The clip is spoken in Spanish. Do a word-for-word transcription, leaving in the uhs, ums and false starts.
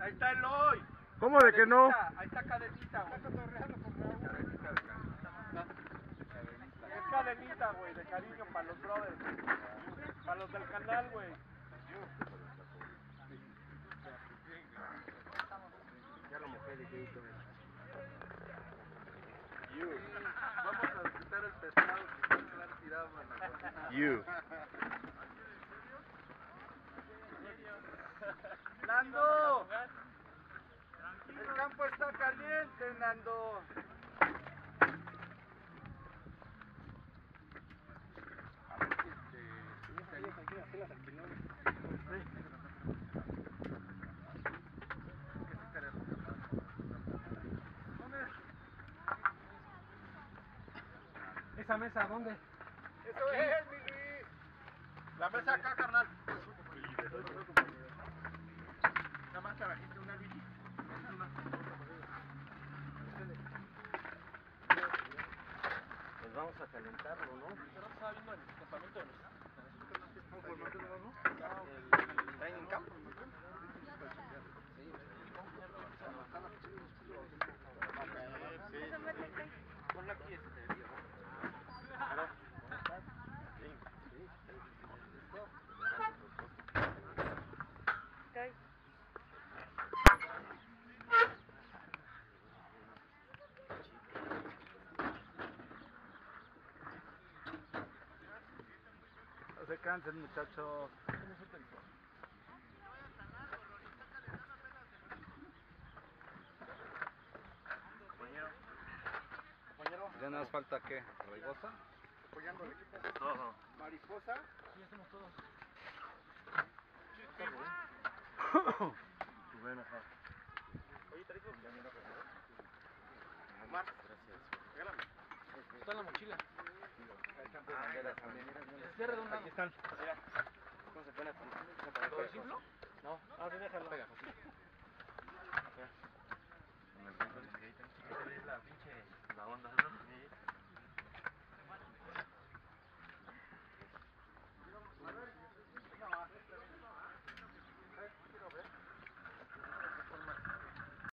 Ahí está Eloy. ¿Cómo de que no? Ahí está Cadenita, güey. Está cotorreando con Raúl. Es cadenita, güey, de cariño para los brothers. Para los del canal, güey. Ya lo mojé de jeito. Vamos a quitar el pescado que se han tirado en la cocina. You. Nando, el campo está caliente, Nando. ¿Esa mesa dónde? Eso es, mi Luis. La mesa acá, carnal. Nada más trajiste una bici. Pues vamos a calentarlo, ¿no? Pero estaba viendo el campamento de los... El training camp. Ponle aquí este día, ¿no? No se cansen, muchachos. Ya nada más falta ¿qué? ¿Raigosa? Apoyando al equipo. Todo. Mariposa. Sí, hacemos todos. Bueno, ajá. Oye, Tarico. Omar. Gracias. Regálame. Está en la mochila. Ah, Cierra de un lado. Aquí están. Mira, ¿cómo se pone a poner? ¿Todo el simplo? No, ah, sí, déjalo. Pega, así.